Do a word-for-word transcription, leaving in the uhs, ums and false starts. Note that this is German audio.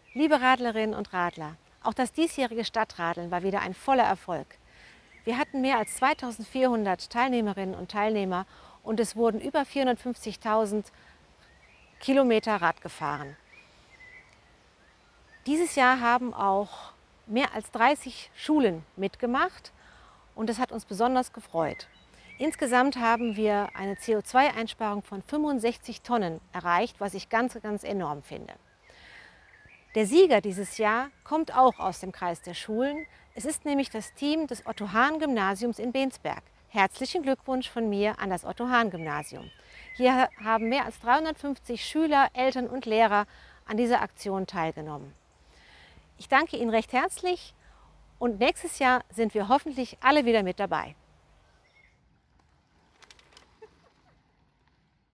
Liebe Radlerinnen und Radler, auch das diesjährige Stadtradeln war wieder ein voller Erfolg. Wir hatten mehr als zweitausendvierhundert Teilnehmerinnen und Teilnehmer und es wurden über vierhundertfünfzigtausend Kilometer Rad gefahren. Dieses Jahr haben auch mehr als dreißig Schulen mitgemacht und das hat uns besonders gefreut. Insgesamt haben wir eine C O zwei Einsparung von fünfundsechzig Tonnen erreicht, was ich ganz, ganz enorm finde. Der Sieger dieses Jahr kommt auch aus dem Kreis der Schulen. Es ist nämlich das Team des Otto-Hahn-Gymnasiums in Bensberg. Herzlichen Glückwunsch von mir an das Otto-Hahn-Gymnasium. Hier haben mehr als dreihundertfünfzig Schüler, Eltern und Lehrer an dieser Aktion teilgenommen. Ich danke Ihnen recht herzlich und nächstes Jahr sind wir hoffentlich alle wieder mit dabei.